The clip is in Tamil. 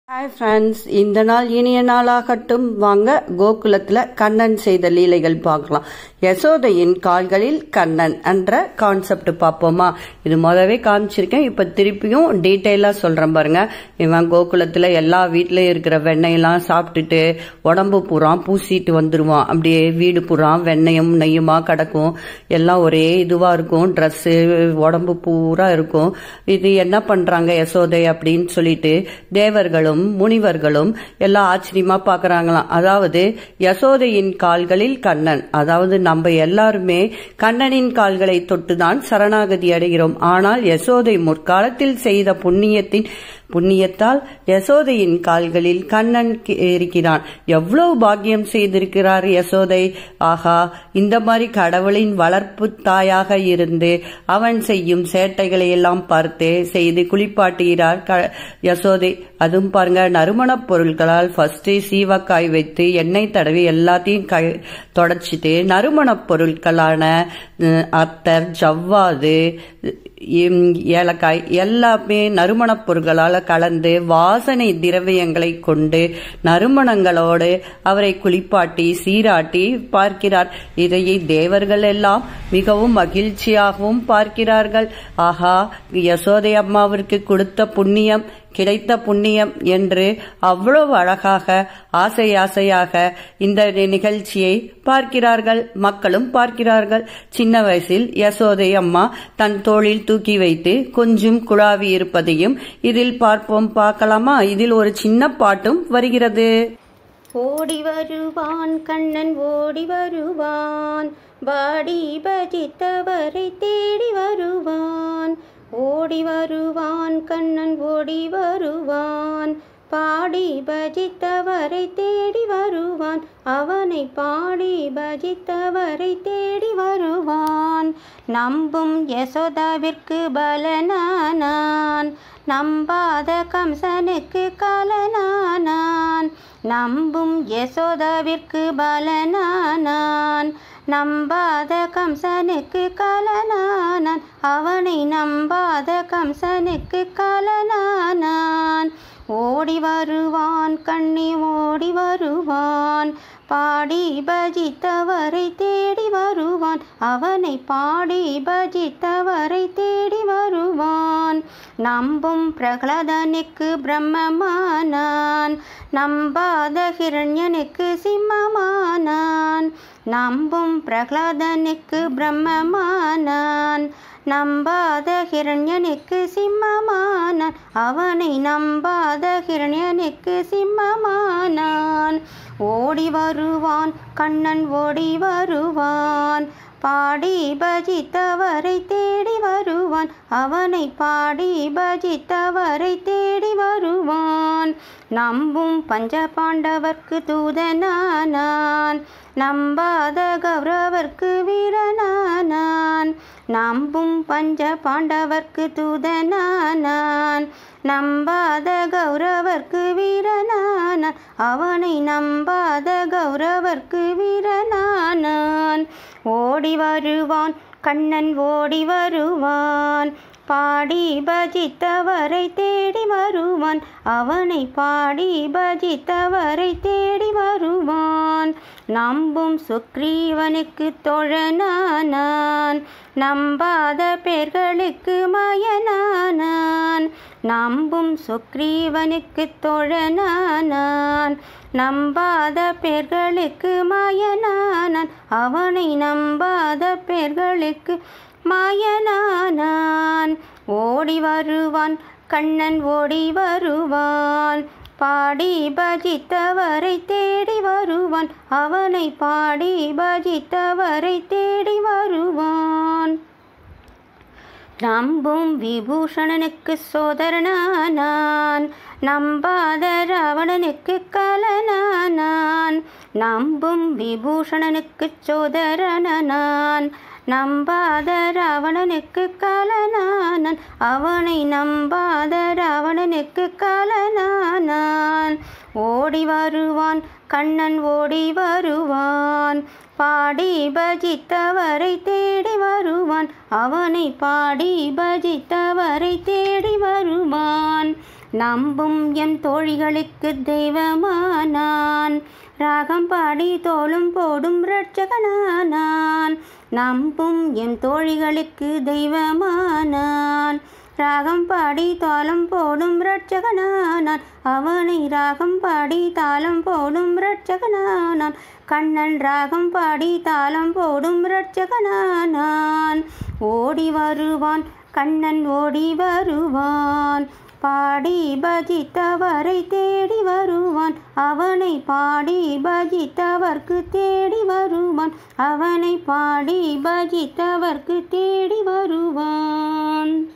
ஹாய் ஃப்ரெண்ட்ஸ், இந்த நாள் இனிய நாளாகட்டும். வாங்க கோகுலத்துல கண்ணன் செய்த லீலைகள் பார்க்கலாம். யசோதையின் கால்களில் கண்ணன் என்ற கான்செப்ட் பார்ப்போமா? இது முதவே காமிச்சிருக்கேன், இப்ப திருப்பியும் டீட்டெயிலா சொல்றேன் பாருங்க. இவன் கோகுலத்துல எல்லா வீட்லயும் இருக்கிற வெண்ணெயெல்லாம் சாப்பிட்டுட்டு உடம்பு பூரா பூசிட்டு வந்துருவான். அப்படியே வீடு பூரா வெண்ணெயும் நெய்யுமா கிடக்கும். எல்லாம் ஒரே இதுவா இருக்கும், ட்ரெஸ்ஸு உடம்பு பூரா இருக்கும். இது என்ன பண்றாங்க யசோதை அப்படின்னு சொல்லிட்டு தேவர்களும் முனிவர்களும் எல்லாம் ஆச்சரியமா பாக்குறாங்களாம். அதாவது யசோதையின் கால்களில் கண்ணன், அதாவது நம்ம எல்லாருமே கண்ணனின் கால்களை தொட்டுதான் சரணாகதி அடைகிறோம். ஆனால் யசோதை முற்காலத்தில் செய்த புண்ணியத்தால் யசோதையின் கால்களில் கண்ணன் இருக்கிறான். எவ்வளவு பாக்கியம் செய்திருக்கிறார் யசோதை. ஆகா, இந்த மாதிரி கடவுளின் வளர்ப்பு தாயாக இருந்து அவன் செய்யும் சேட்டைகளை எல்லாம் பார்த்து செய்து குளிப்பாட்டுகிறார் யசோதை. அதுவும் பாருங்க, நறுமணப் பொருட்களால் ஃபர்ஸ்ட் சீவக்காய் வைத்து எண்ணெய் தடவி எல்லாத்தையும் தொடச்சிட்டு நறுமணப் பொருட்களான அத்தர், ஜவ்வாது, ஏலக்காய் எல்லாமே நறுமணப் பொருட்களால் கலந்து வாசனை திரவியங்களை கொண்டு நறுமணங்களோடு அவரை குளிப்பாட்டி சீராட்டி பார்க்கிறார். இதையை தேவர்கள் எல்லாம் மிகவும் மகிழ்ச்சியாகவும் பார்க்கிறார்கள். ஆஹா, யசோதை அம்மாவிற்கு கிடைத்த புண்ணியம் என்று அவ்வளவு அழகாக ஆசையாக இந்த நிகழ்ச்சியை பார்க்கிறார்கள், மக்களும் பார்க்கிறார்கள். சின்ன வயசில் யசோதை அம்மா தன் தோளில் தூக்கி வைத்து கொஞ்சம் குழாவி இருப்பதையும் இதில் பார்க்கலாமா? இதில் ஒரு சின்ன பாட்டும் வருகிறது. ஓடி வருவான் கண்ணன் ஓடி வருவான், பாடி பஜித்தவரை தேடி வருவான். ஓடி வருவான் கண்ணன் ஓடி வருவான், பாடி பஜித்தவரை தேடி வருவான். அவனை பாடி பஜித்தவரை தேடி வருவான். நம்பும் யசோதாவிற்கு பலனானான், நம்பாத கம்சனுக்கு கலனானான். நம்பும் யசோதாவிற்கு பலனானான், நம்பாத கம்சனுக்கு கலனானான். அவனை நம்பாத கம்சனுக்கு கலனானான். ஓடி வருவான் கண்ணி ஓடி வருவான், பாடி பஜித்தவரை தேடி வருவான். அவனை பாடி பஜித்தவரை தேடி வருவான். நம்பும் பிரகலாதனுக்கு பிரம்மமானான், நம்பாத ஹிரண்யனுக்கு சிம்மமானான். நம்பும் பிரகலாதனுக்கு பிரம்மமானான், நம்பாத ஹிரண்யனுக்கு சிம்மமானான். அவனை நம்பாத ஹிரண்யனுக்கு சிம்மமானான். ஓடி வருவான் கண்ணன் ஓடி வருவான், பாடி பஜித்தவரை தேடி வருவான். அவனை பாடி பஜித்தவரை தேடி வருவான். நம்பும் பஞ்ச பாண்டவர்க்கு தூதனானான், நம்பாத கௌரவர்க்கு வீரனானான். நம்பும் பஞ்ச பாண்டவர்க்கு தூதனானான், நம்பாத கௌரவர்க்கு வீரனானான். அவனை நம்பாத கௌரவர்க்கு வீரனானான். ஓடி வருவான் கண்ணன் ஓடி வருவான், பாடி பஜித்தவரை தேடி வருவான். அவனை பாடி பஜித்தவரை தேடி வருவான். நம்பும் சுக்ரீவனுக்கு தோழனானான், நம்பாத பேர்களுக்கு மாயனானான். நம்பும் சுக்ரீவனுக்கு தோழனானான், நம்பாத பேர்களுக்கு மாயனானான். அவனை நம்பாத பேர்களுக்கு மாயனானான். ஓடி வருவான் கண்ணன் ஓடி வருவான், பாடி பஜித்தவரை தேடி வருவான். அவனை பாடி பஜித்தவரை தேடி வருவான். நம்பும் விபூஷணனுக்கு சோதரனானான், நம்பாத ராவணனுக்கு கலனானான். நம்பும் விபூஷணனுக்கு சோதரனானான், நம்பாத ராவணனுக்கு கலனானான். அவனை நம்பாத ராவணனுக்கு கலனானான். ஓடி வருவான் கண்ணன் ஓடி வருவான், பாடி பஜித்தவரை தேடி வருவான். அவனை பாடி பஜித்தவரை தேடி வருவான். நம்பும் எம் தோழிகளுக்கு தெய்வமானான். ராகம் பாடி தோளும் போடும் இரட்சகனானான். நம்பும் எம் தோழிகளுக்கு தெய்வமானான். ராகம் பாடி தாளம் போடும் இரட்சகனானான். அவனை ராகம் பாடி தாளம் போடும் இரட்சகனானான். கண்ணன் ராகம் பாடி தாளம் போடும் இரட்சகனானான். ஓடி வருவான் கண்ணன் ஓடி வருவான். பாடி பஜித்தவரை தேடி வருவான். அவனை பாடி பஜித்தவர்க்கு தேடி வருவான். அவனை பாடி பஜித்தவர்க்கு தேடி வருவான்.